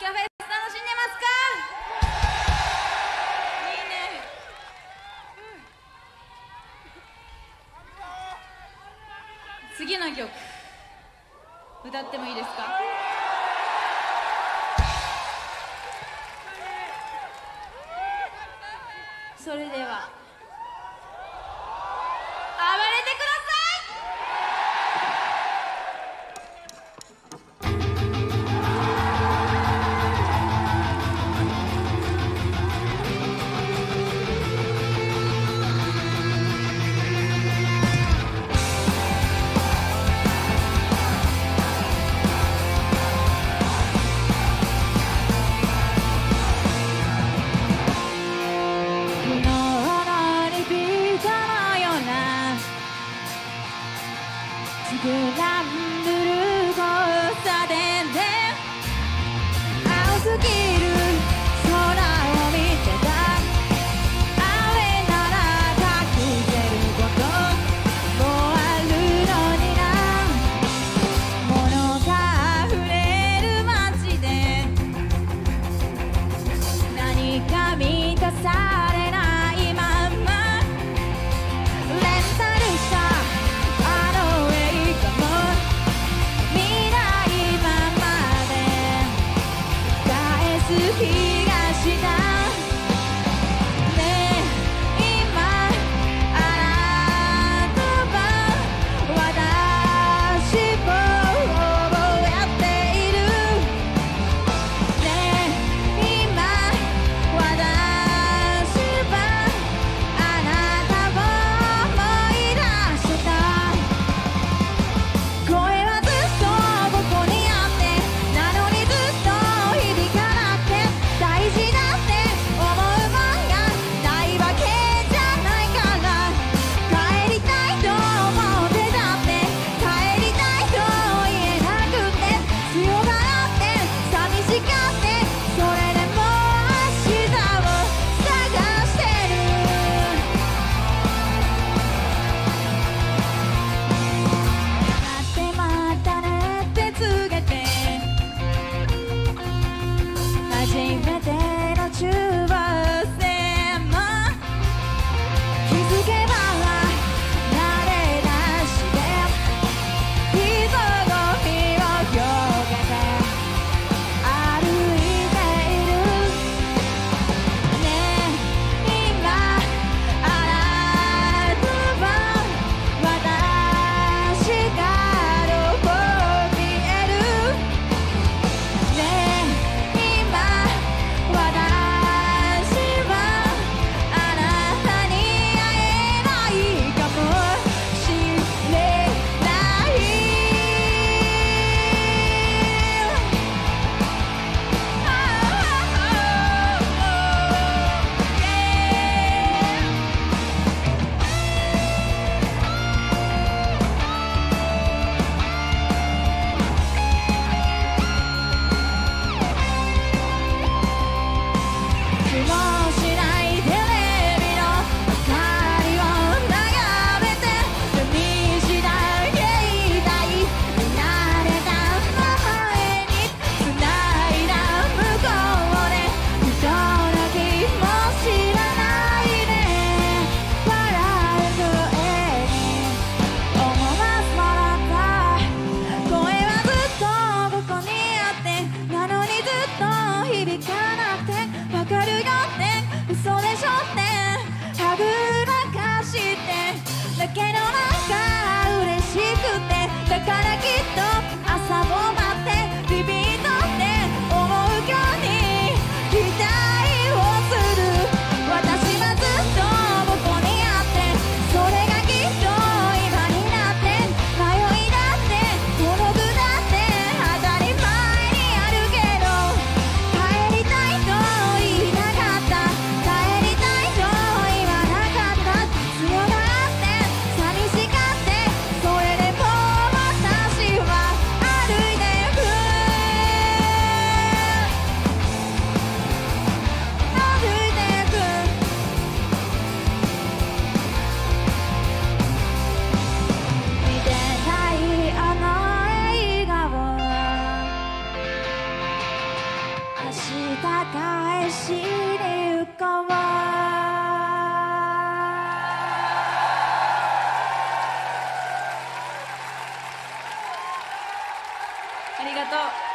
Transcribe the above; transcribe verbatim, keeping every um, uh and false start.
カフェス楽しんでますか？いいね。次の曲歌ってもいいですか？それでは暴れてください。グランブル交差点で青すぎる空を見てた。あれなら隠せることもあるのにな。物が溢れる街で何か満たされないままレンタルした気がしたね。今あなたは私を覚えているね。今私はあなたを思い出した。声はずっとここにあってなのにずっと響かない。大た返しに行こう。 ありがとう。